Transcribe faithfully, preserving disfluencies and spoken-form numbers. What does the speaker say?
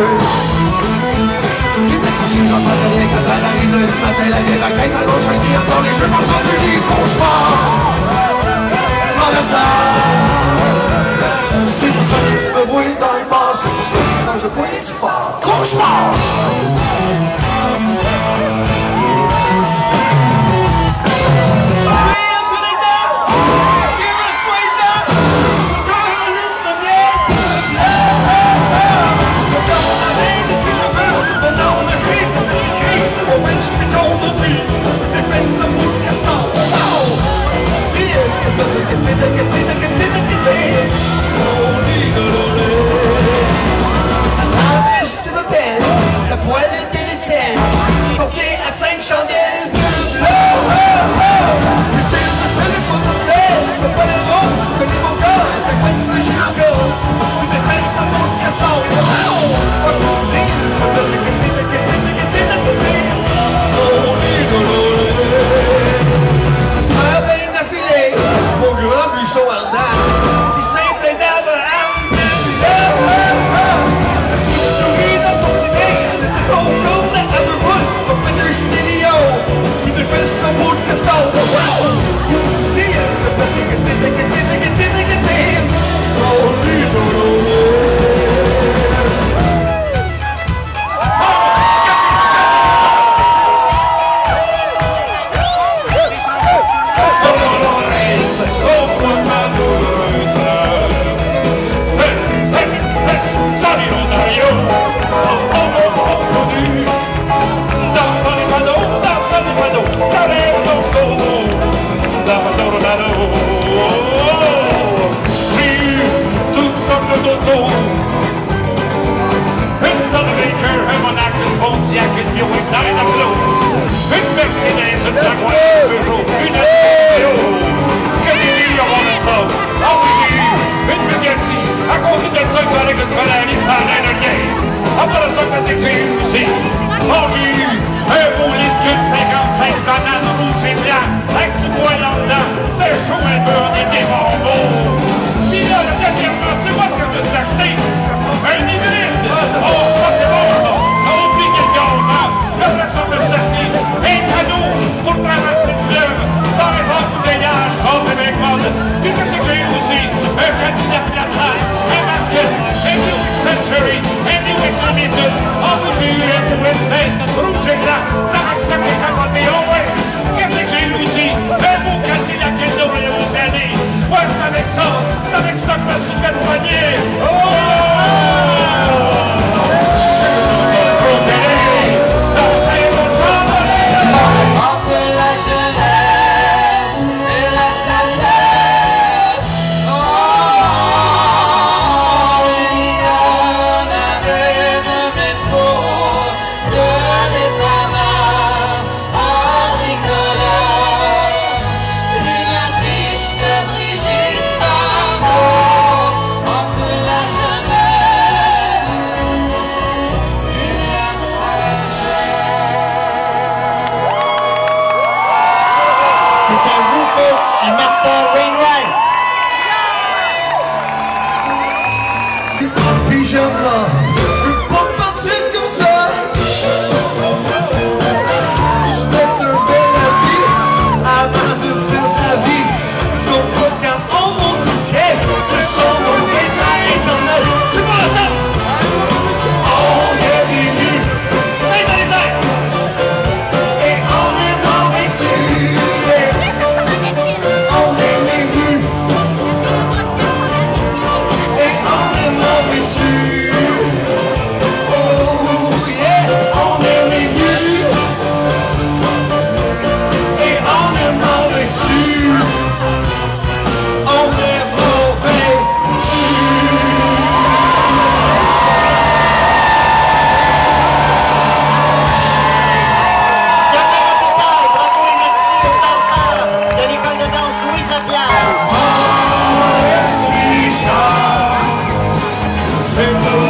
J'étais couché dans sa dernière quand elle arrive lundi matin, la vieille vacaise à gauche, un client dans les cheveux, pas besoin du lit, cauchemar. Mauvais sang. C'est pour ça que tu me vois dans les bars, c'est pour ça que quand je poignais tu fort. Cauchemar. La poêle de tes aisselles, ton pied à cinq chandelles. Oh, oh, oh. Le ciel de téléphone de plaie, le paléron, le mon corps, la couette de Chicago. Tu te fais ça pour le castor. Oh, pas de musique, pas de musique, pas de musique. Oh, rigolo. Ça a bien affilé, mon grand buisson ardent. Du simple d'Abraham. Oh, oh, oh. Tu souris dans ton dîner. Oh, no, that other one, up in their studio. With their best some wood cast out. Wow! You see it, the best thing is this, they get this, they get this, they get this. Oh, une Mercedes, une Jaguar, une Peugeot, une Alfa, que des millions de ça. Ah oui, j'ai eu une Bugatti, à côté de ça, il fallait que Colali s'en aille de rien. Après ça, que c'est payé aussi. Oh, j'ai eu un beau Lincoln cinquante-cinq bananes rouges et blancs, avec du poil en dedans, c'est chaud un peu, on est des bonbons. Puis là, dernièrement, c'est moi ce que je me suis acheté, un hybride. Oh, ça c'est bon ça. Après ça, je me suis acheté un canot pour traverser le fleuve dans les embouteillages, sans événement. Puis qu'est-ce que j'ai eu aussi? Un Cadillac Lassar, un Market, un Buick Century, un Buick Limited. Oh oui, j'ai eu un Buick Saint, rouge et blanc, ça marque ça qui est capoté. Oh ouais! Qu'est-ce que j'ai eu aussi? Un beau Cadillac Endo et au plané. Ouais, c'est avec ça, c'est avec ça que je me suis fait poigner. Oh! Entre la jeunesse et la sagesse, oh, il y en avait de métro, de dépanneur en bricoleur, une biche de Brigitte Bardot. Entre la jeunesse et la sagesse. C'était Rufus et Martha Wainwright. En pyjama, je peux pas partir comme ça. Je mets un bel habit avant de perdre la vie. Je comprends quand on monte au ciel, ce sont nos états éternels. Tout le monde ensemble. On est des nus, mains dans les airs, et on est mort vêtus. On est des nus, et on est mort vêtus. Oh yeah, on est des nus, et on est mort vêtus. On est mort vêtus. Gabriel Lapétaille, bravo et merci aux danseurs de l'école de danse Louise Lapierre. Oh, je suis Jacques, c'est le